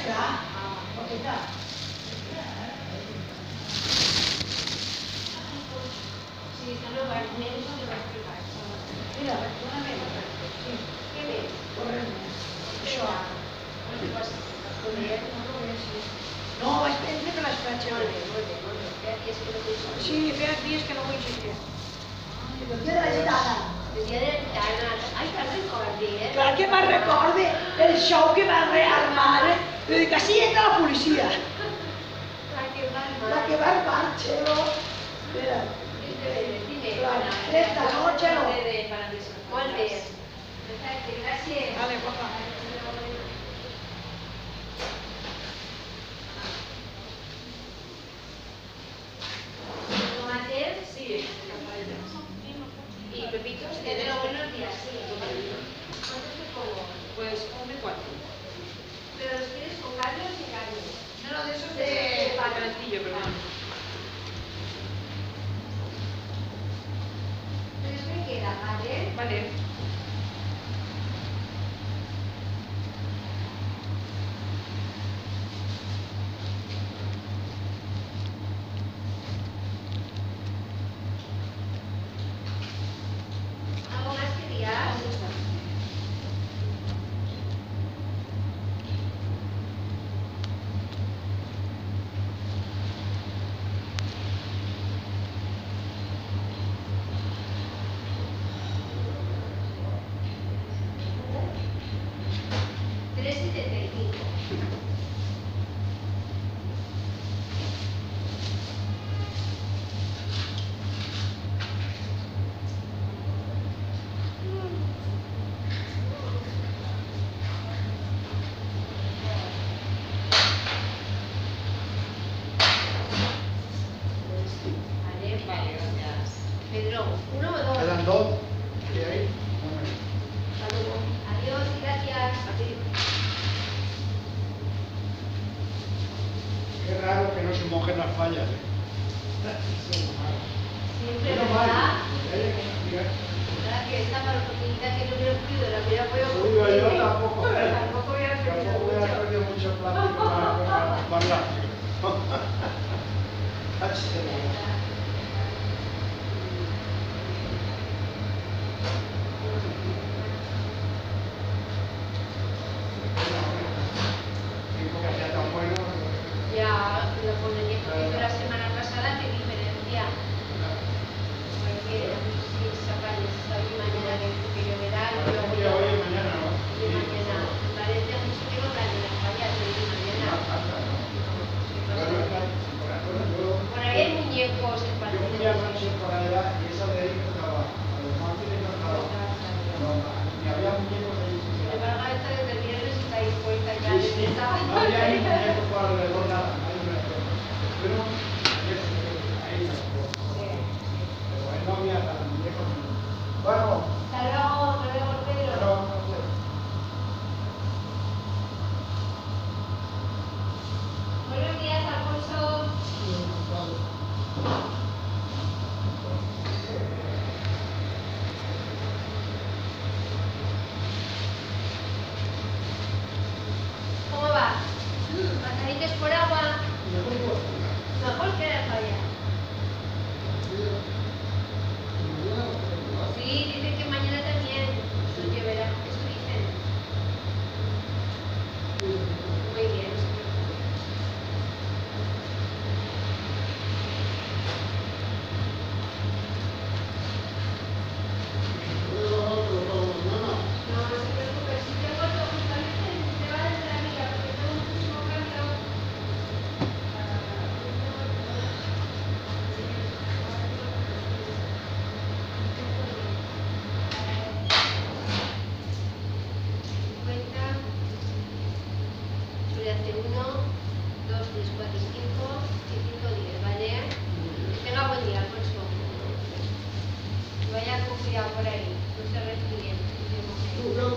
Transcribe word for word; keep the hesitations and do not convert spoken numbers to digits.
está. ¿Dónde está? Sí, está nueva, el dinero eso te va a explicar. Mira, perdóname. Sí. ¿Qué ves? Correrme. Això. No te pasa. No, vaig prendre per les platges. Molt bé, molt bé, molt bé. Feia dies que no vull sortir. Sí, feia dies que no vull sortir. El dia de la gitana. El dia de la gitana. Ai, te'n recordi, eh? Clar que me'n recorde el show que va rearmar. Vull dir que sí entra la policia. La que va armar. La que va armar, Chelo. Mira. Claro, esta noche no. Molt bé. Perfecte, gràcies. Vale, guapa. Tomates, sí. Y pepitos, de los buenos días, sí. ¿Cuántos te pongo? Pues ponme cuatro. ¿Pero los quieres con carne o sin carne? No, no, de esos de... Patroncillo, perdón. Tres me queda, ¿vale? Vale. ¿Algo más querías? tres setenta y cinco. Vale, Vale, gracias. Pedro, ¿uno o dos? Quedan dos. ¿Qué hay? Adiós y gracias. A ti. Qué raro que no se mojen las fallas. ¿eh? Siempre, Menos mal. ¿verdad? Hay que confiar. ¿Verdad que esta para la oportunidad que no hubiera ocurrido, la hubiera podido Lo digo yo cumplir? tampoco. ¿eh? Tampoco hubiera perdido Tampoco hubiera mucho. perdido mucho plástico para para ocuparla. Tiempo que hacía tan bueno. Ya, lo pondría porque la semana pasada, qué diferencia. Porque sí, sacan esta y mañana que dice que lloverá y Parece luego que ya- hoy y mañana no. y mañana. Me parece mucho que no caen en las fallas hoy y mañana. Bueno, está, por ejemplo, yo, Por ahí hay muñecos yo esparcidos. fui anoche por allá y esa de ahí no estaba, a los mártires no estaba, no, ni había muñecos ahí. Sin embargo, esta desde el viernes está dispuesta ya. Sí, sí, está. no había ahí muñecos por alrededor, nada, ahí no había. Pero, eso, ahí no, pero ahí no había tan muñecos. Bueno, Hasta luego, hasta luego, Pedro. pero, no sé. Buenos días, Alfonso. ¿Cómo va? ¿Pasaditos por agua? Mejor que la falla. Sí, dicen que mañana también nos lloverá. Eso dicen. Muy bien. No, no se preocupe. Si tengo todo justamente, se va desde la amiga, porque tengo muchísimo cambio. cincuenta. Suele hacer uno, dos, tres, cuatro, cinco y cinco, diez, ¿vale? Que tenga buen día, Alfonso. Que vaya con cuidado por ahí. No se resfríen. Tu,